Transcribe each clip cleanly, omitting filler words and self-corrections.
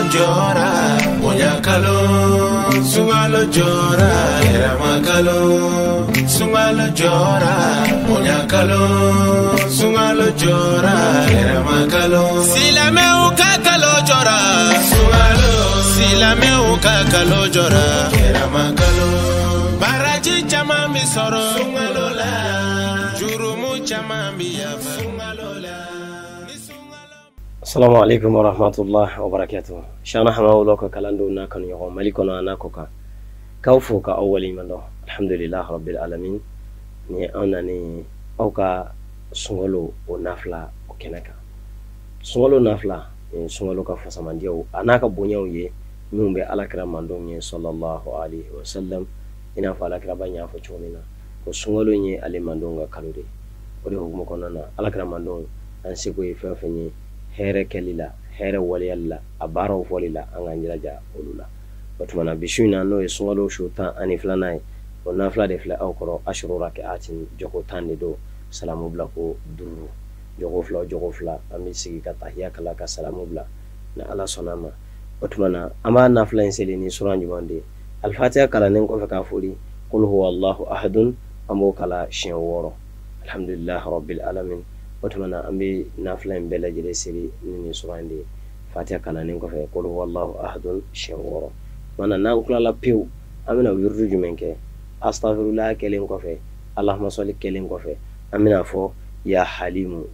jora, bonya kalo, sungalo jora, erama kalo, sungalo jora, bonya kalo, sungalo jora, erama kalo. Silame uka kalo jora, sungalo, silame uka kalo jora, erama kalo. Baraji chama mi soro, sungalo la, jurumu chama mi yafa, sungalo la. Assalamu alaikum warahmatullahi wabarakatuh. Shana hamawuloka kalando na kanu yoko malikona anakoka kaufu ka awali mando. Alhamdulillah rabbil alamin. Ni ana ni auka sungolo o nafla o kenaka. Sungolo nafla ni sungolo ka fasamandiyo anaka bonyaw ye mumbe alakira mando nye sallallahu alaihi wasallam ina fa alakira banya fo chomina ko sungolo nye ale mando nga kalode. Ode hukumo konana alakira mando ansiko ye fafenye here kelila here waliyalla abaro folila anganjira ja olula batuma bishuna no esungalo shuta ani flanai ona fla de fla awkoro ashrura ke atin joko tande do salamu bla ko duru jogo fla ami sigi ka tahiyya kala ka salamu bla na ala sonama batuma ama na fla inseli ni suranju bande al-fatiha kala nen ko ka furi qul huwallahu ahadun amo kala shin woro alhamdulillah rabbil alamin Otumana ambi nafla mbele jere siri nini surandi Fatiha kana ninko fe qul huwallahu ahadun shawara mana nan kula la piu amina wirru jumenke astaghfirullah kelen ko fe allahumma salli kelen ko fe amina fo ya halimu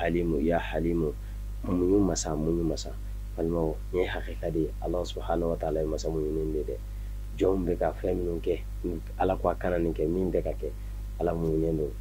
munyu masa palmo ni hakikadi Allah subhanahu wa ta'ala masa munyu ninde jombe ka fe minunke ala kwa kana ninke mimbe kake ala munyu ndo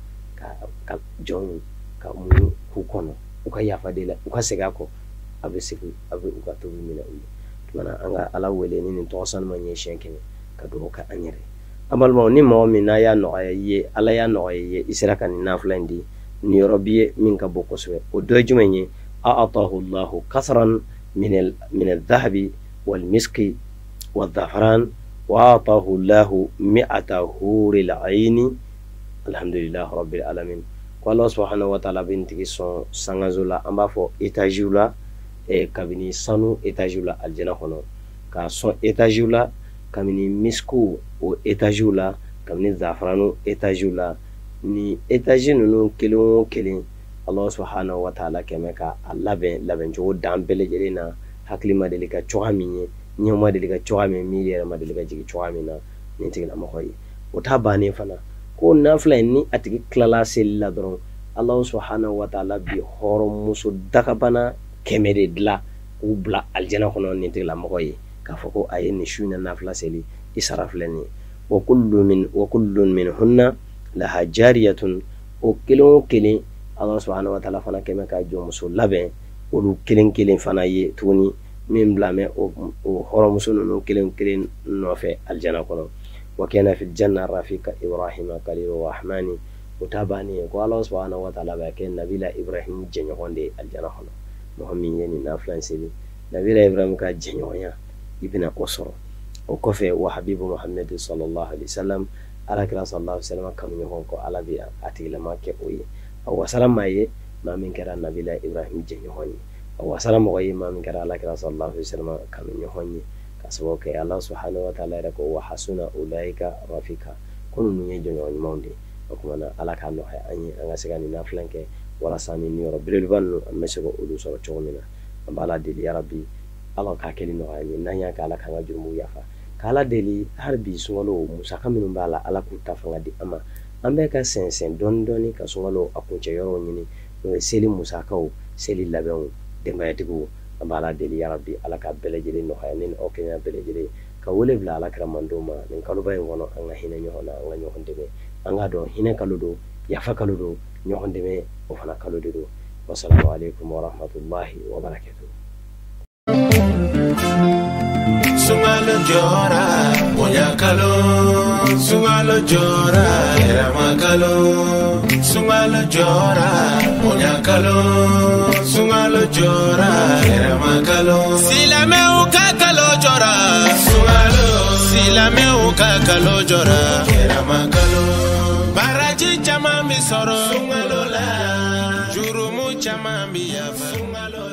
ka jom ka mu kukono uka yafadela uka segako abesiku abe uka to mina uyi mana anga ala wele ni to san manye shenkene ka do ka anyere amal mo ni mo mina ya no ye ala ya no ye israka ni naflandi ni robiye min ka boko swe o do jumenye a'atahu Allah kasran min al-dhahabi wal miski wal dhafran wa a'atahu Allah 100 huril aini alhamdulillah rabbil alamin Allah subhanahu wa ta'ala bintiki son sangazula ambafo etajula kabini sanu etajula aljana hono ka son etajula kabini misku o etajula kabini zafranu etajula ni etajinu no kelin Allah subhanahu wa ta'ala kemeka laben jo dambele jelena haklima delika chohaminye nyoma delika chohame miliyara madelika jigi chohamina ni tigina mahoyi utabane fana ko nafla ni atiki klala sella doron Allah subhanahu wa ta'ala bi horom musu dakabana kemede dla ubla aljana kono ni tigla makoy ka foko ayeni shuna nafla seli israflani wa kullun minhunna laha jariyatun o kilin Allah subhanahu wa ta'ala fana kemeka jo musu labe olu kilin fana ye tuni min blame o horom musu no kilin no fe aljana kono وكان في الجنة رفيق إبراهيم قليل الرحمن وتابعني قال الله سبحانه وتعالى بكين نبيل إبراهيم جنيهون دي الجنة هنا مهمين يعني نافلان سيلي نبيل إبراهيم كجنيهون ابن أسر وكفى وحبيب محمد صلى الله عليه وسلم على كلا صلى الله عليه وسلم كم يهون كو على بيا أتي لما كوي أو سلام ما من كرا نبيل إبراهيم جنيهون أو سلام ما من كرا على كلا صلى الله عليه وسلم كم يهون kasabo ke Allah subhanahu wa ta'ala rako wa hasuna ulaika rafika kunu nunye jonyo ni maundi kuma na alaka no hay anyi anga segani na flanke wala sani ni rabbil banu amesego ulu so chomina ambala dili ya rabbi Allah ka keli no anyi nanya ka alaka nga jurmu yafa kala deli harbi sungalo musaka minu bala ala ku tafanga di ama ambe ka sensen dondoni ka sungalo akunche yoro nyini no seli musaka o seli labew de mayatigo ambala deli ya rabbi alaka belejele no hayanin o kenya belejele ka wole bla alaka mandoma nin kaluba ngono anga hina nyohona anga nyohondebe anga do hina kaludo yafa kaludo nyohondebe o fana kaludo wassalamu alaikum warahmatullahi wabarakatuh sungalo jora bonya kalo sungalo jora erama kalo sungalo jora bonya kalo sungalo jora erama kalo silame uka kalo jora erama kalo baraji chama mi soro sungalo la jurumu chama mi yafa sungalo